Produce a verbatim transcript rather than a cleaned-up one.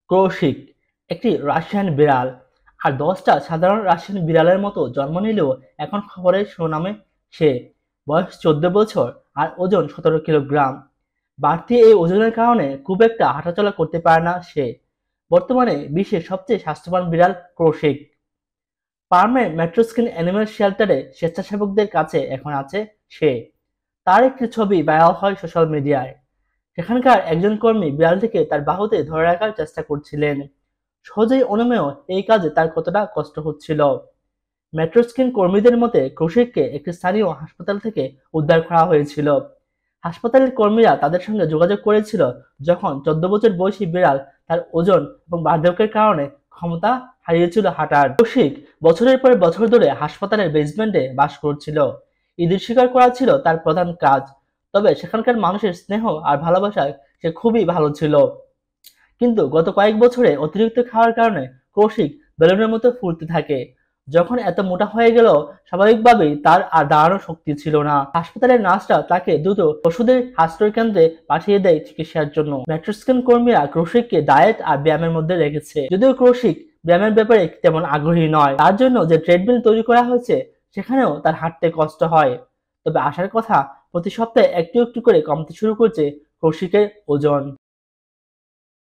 কৌশিক একটি রাশিয়ান বিড়াল আর দশটা সাধারণ রাশিয়ান বিড়ালের মতো জন্ম নিলেও এখন খবরের শিরোনামে সে। বয়স চোদ্দ বছর আর ওজন সতেরো কিলোগ্রাম। বাড়তি এই ওজনের কারণে খুব একটা হাঁটাচলা করতে পারে না সে। বর্তমানে বিশ্বের সবচেয়ে স্বাস্থ্যবান বিড়াল কৌশিক। পার্মের মেট্রোস্কিন অ্যানিমেল শেল্টারে স্বেচ্ছাসেবকদের কাছে এখন আছে সে। তার একটি ছবি ভাইরাল হয় সোশ্যাল মিডিয়ায়। সেখানকার একজন কর্মী বিড়ালটিকে তার বাহুতে ধরে রাখার চেষ্টা করছিলেন। সহজেই অনুমেয় এই কাজে তার কতটা কষ্ট হচ্ছিল। মেট্রোস্কিন কর্মীদের মতে কৌশিককে একটি স্থানীয় হাসপাতাল থেকে উদ্ধার করা হয়েছিল। হাসপাতালের কর্মীরা তাদের সঙ্গে যোগাযোগ করেছিল যখন চোদ্দ বছর বয়সী বিড়াল তার ওজন এবং বার্ধক্যের কারণে ক্ষমতা হারিয়েছিল হাঁটার। কৌশিক বছরের পর বছর ধরে হাসপাতালের বেসমেন্টে বাস করছিল। ঈদের শিকার করা ছিল তার প্রধান কাজ। তবে সেখানকার মানুষের স্নেহ আর ভালোবাসায় সে খুবই ভালো ছিল। কিন্তু গত কয়েক বছরে অতিরিক্ত খাওয়ার কারণে কৌশিক বেলুনের মতো ফুলতে থাকে। যখন এত মোটা হয়ে গেল, স্বাভাবিকভাবেই তার আর দাঁড়ানোর শক্তি ছিল না। হাসপাতালের নার্সরা তাকে দ্রুত ওষুধের আশ্রয় কেন্দ্রে পাঠিয়ে দেয় চিকিৎসার জন্য। মেট্রোস্কিন কর্মীরা কৌশিককে ডায়েট আর ব্যায়ামের মধ্যে রেখেছে। যদিও কৌশিক ব্যায়ামের ব্যাপারে তেমন আগ্রহী নয়, তার জন্য যে ট্রেডমিল তৈরি করা হয়েছে সেখানেও তার হাঁটতে কষ্ট হয়। তবে আশার কথা, প্রতি সপ্তাহে একটু একটু করে কমতে শুরু করছে কৌশিকের ওজন।